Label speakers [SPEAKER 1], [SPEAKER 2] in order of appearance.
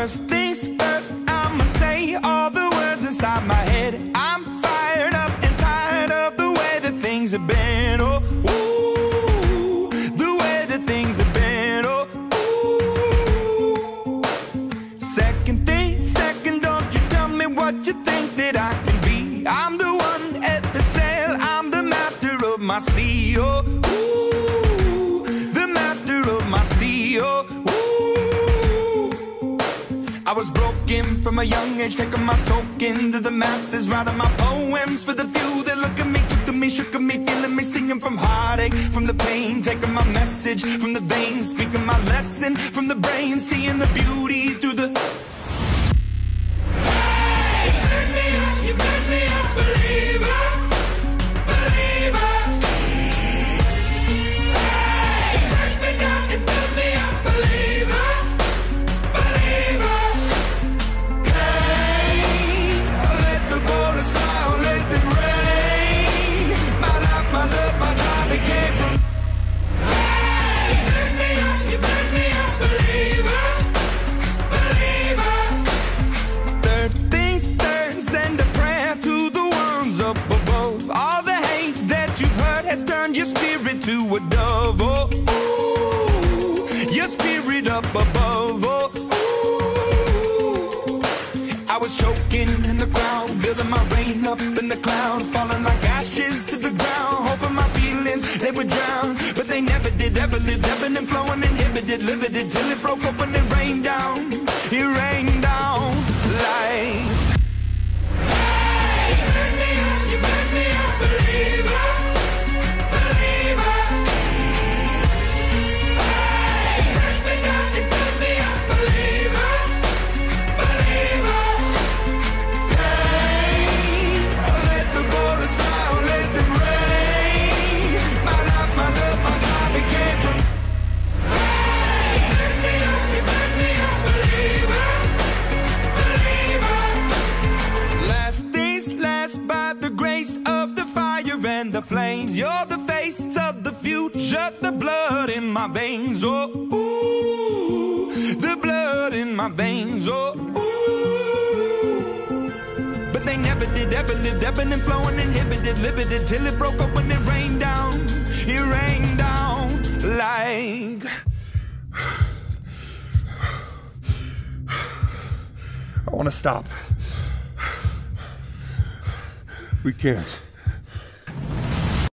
[SPEAKER 1] First things first, I'ma say all the words inside my head. I'm fired up and tired of the way that things have been. Oh, ooh, the way that things have been. Oh, ooh. Second thing, second, don't you tell me what you think that I can be. I'm the one at the sail, I'm the master of my sea. Oh, ooh, the master of my sea. Oh, I was broken from a young age, taking my soak into the masses, writing my poems for the few that look at me, took to me, shook at me, feeling me, singing from heartache, from the pain, taking my message from the veins, speaking my lesson from the brain, seeing the beauty through the... Hey, you made me a believer, believer. Hey, you break me down, you build me a believer, believer. Your spirit to a dove, oh, ooh, your spirit up above, oh, ooh. I was choking in the crowd, building my rain up in the cloud, falling like ashes to the ground, hoping my feelings, they would drown, but they never did, ever lived, ebbing and flowing, inhibited, limited, till it broke up when it rained down like... Hey, you made me a believer. And the flames, you're the face of the future, the blood in my veins, oh, ooh, the blood in my veins, oh, ooh. But they never did, ever lived, ebbing and flowing, inhibited, limited, till it broke up when it rained down like...
[SPEAKER 2] I want to stop. We can't.